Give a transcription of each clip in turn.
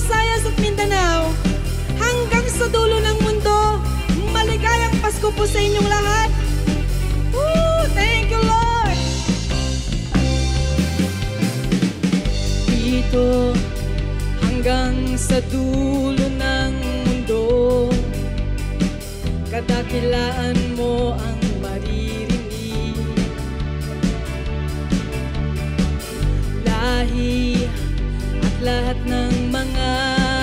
Visayas at Mindanao, hanggang sa dulo ng mundo. Maligayang Pasko po sa inyong lahat. Woo! Thank you, Lord! Dito hanggang sa dulo ng mundo, kadakilaan mo ang maririnig. Lahi at lahat ng mga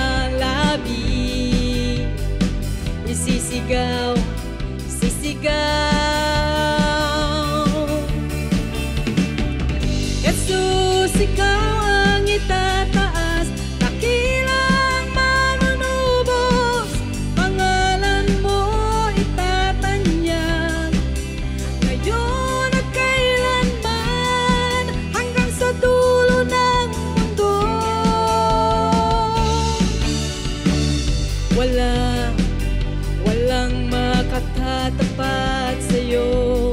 labi, isisigaw, sisigaw. Jesus, ikaw ang itataas, dakilang manunubos, pangalan mo itatanyag, ngayon at kailanman, hanggang sa dulo ng mundo. Walang makatatapat sa'yo,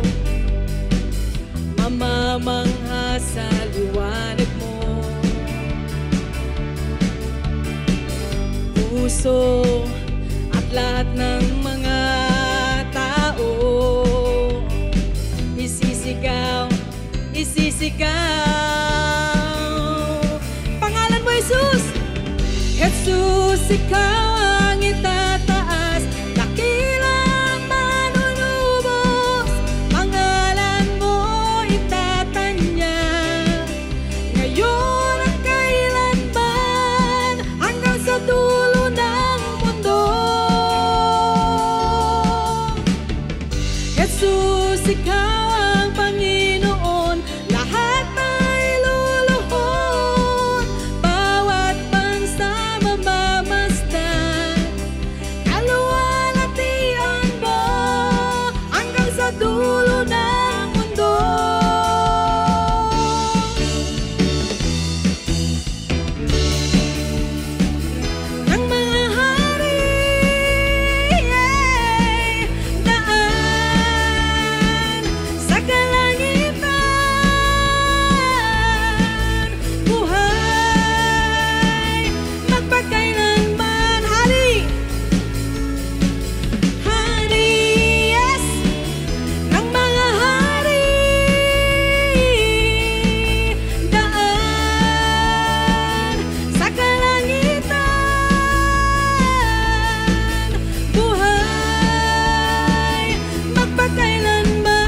mamamangha sa liwanag mo. Puso at lahat ng mga tao, isisigaw, isisigaw. Pangalan mo, Jesus! Jesus, ikaw ang itataas, dakilang manunubos, pangalan mo itatanyag, ngayon at kailanman, hanggang sa dulo ng mundo. Jesus, ikaw ang Panginoon, lahat ay luluhod, bawat bansa mamamasdan, kaluwalhatian mo, hanggang sa dulo ng mundo. Ng mga hari, daan sa kalangitan, buhay magpakailanman. Hari, yes, ng mga hari, daan sa kalangitan, buhay magpakailanman.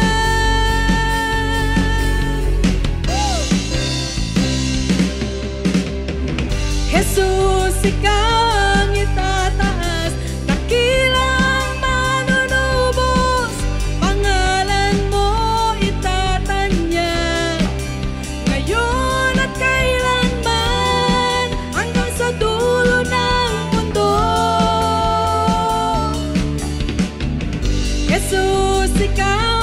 Jesus, ikaw ang itataas, dakilang manunubos, pangalan mo itatanyag, ngayon at kailanman, hanggang sa dulo ng mundo. Jesus, ikaw